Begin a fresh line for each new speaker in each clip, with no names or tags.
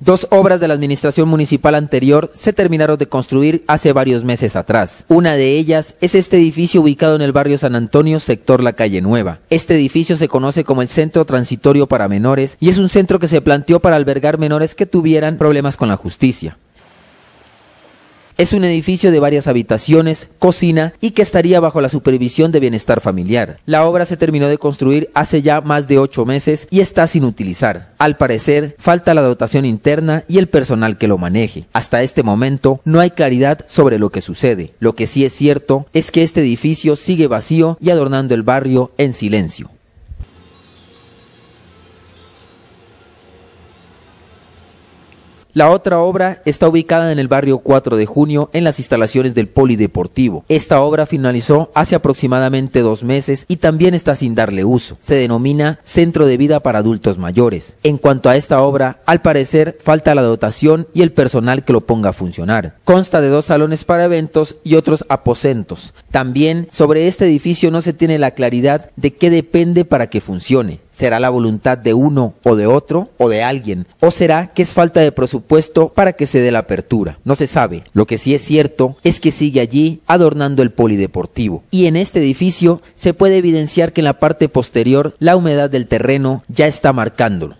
Dos obras de la administración municipal anterior se terminaron de construir hace varios meses atrás. Una de ellas es este edificio ubicado en el barrio San Antonio, sector La Calle Nueva. Este edificio se conoce como el Centro Transitorio para Menores y es un centro que se planteó para albergar menores que tuvieran problemas con la justicia. Es un edificio de varias habitaciones, cocina y que estaría bajo la supervisión de Bienestar Familiar. La obra se terminó de construir hace ya más de 8 meses y está sin utilizar. Al parecer, falta la dotación interna y el personal que lo maneje. Hasta este momento, no hay claridad sobre lo que sucede. Lo que sí es cierto es que este edificio sigue vacío y adornando el barrio en silencio. La otra obra está ubicada en el barrio 4 de Junio, en las instalaciones del Polideportivo. Esta obra finalizó hace aproximadamente 2 meses y también está sin darle uso. Se denomina Centro de Vida para Adultos Mayores. En cuanto a esta obra, al parecer falta la dotación y el personal que lo ponga a funcionar. Consta de 2 salones para eventos y otros aposentos. También sobre este edificio no se tiene la claridad de qué depende para que funcione. ¿Será la voluntad de uno o de otro o de alguien? ¿O será que es falta de presupuesto para que se dé la apertura? No se sabe. Lo que sí es cierto es que sigue allí adornando el polideportivo. Y en este edificio se puede evidenciar que en la parte posterior la humedad del terreno ya está marcándolo.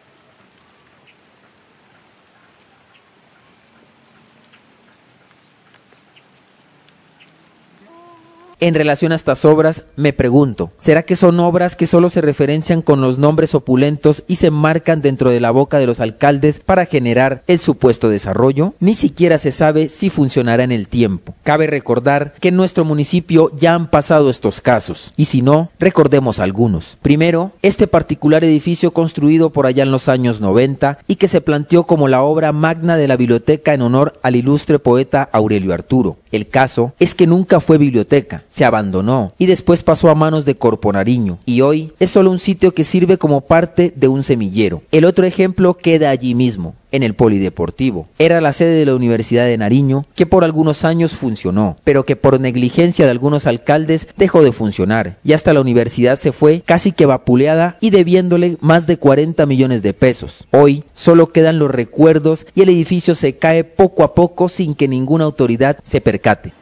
En relación a estas obras, me pregunto, ¿será que son obras que solo se referencian con los nombres opulentos y se marcan dentro de la boca de los alcaldes para generar el supuesto desarrollo? Ni siquiera se sabe si funcionará en el tiempo. Cabe recordar que en nuestro municipio ya han pasado estos casos, y si no, recordemos algunos. Primero, este particular edificio construido por allá en los años 90 y que se planteó como la obra magna de la biblioteca en honor al ilustre poeta Aurelio Arturo. El caso es que nunca fue biblioteca, se abandonó y después pasó a manos de Corpo Nariño y hoy es solo un sitio que sirve como parte de un semillero. El otro ejemplo queda allí mismo, en el Polideportivo. Era la sede de la Universidad de Nariño que por algunos años funcionó, pero que por negligencia de algunos alcaldes dejó de funcionar y hasta la universidad se fue casi que vapuleada y debiéndole más de 40 millones de pesos. Hoy solo quedan los recuerdos y el edificio se cae poco a poco sin que ninguna autoridad se percate.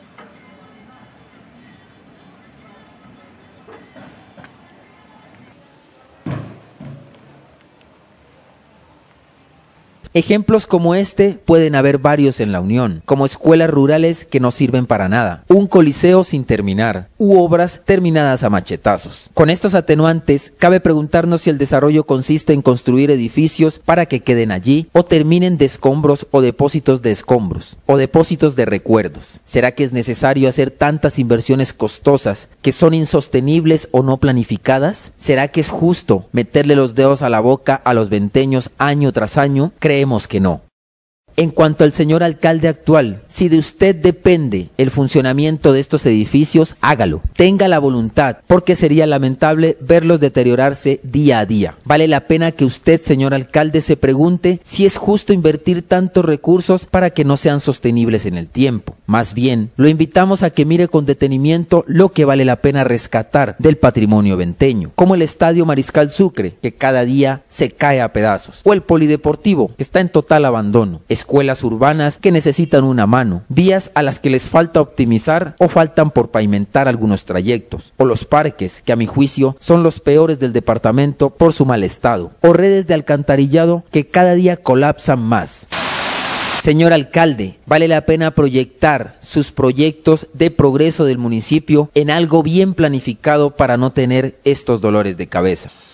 Ejemplos como este pueden haber varios en la Unión, como escuelas rurales que no sirven para nada, un coliseo sin terminar, u obras terminadas a machetazos. Con estos atenuantes, cabe preguntarnos si el desarrollo consiste en construir edificios para que queden allí, o terminen de escombros o depósitos de escombros, o depósitos de recuerdos. ¿Será que es necesario hacer tantas inversiones costosas que son insostenibles o no planificadas? ¿Será que es justo meterle los dedos a la boca a los venteños año tras año? Creemos que no. En cuanto al señor alcalde actual, si de usted depende el funcionamiento de estos edificios, hágalo. Tenga la voluntad, porque sería lamentable verlos deteriorarse día a día. Vale la pena que usted, señor alcalde, se pregunte si es justo invertir tantos recursos para que no sean sostenibles en el tiempo. Más bien, lo invitamos a que mire con detenimiento lo que vale la pena rescatar del patrimonio venteño, como el Estadio Mariscal Sucre, que cada día se cae a pedazos, o el Polideportivo, que está en total abandono. Escuelas urbanas que necesitan una mano, vías a las que les falta optimizar o faltan por pavimentar algunos trayectos, o los parques que a mi juicio son los peores del departamento por su mal estado, o redes de alcantarillado que cada día colapsan más. Señor alcalde, vale la pena proyectar sus proyectos de progreso del municipio en algo bien planificado para no tener estos dolores de cabeza.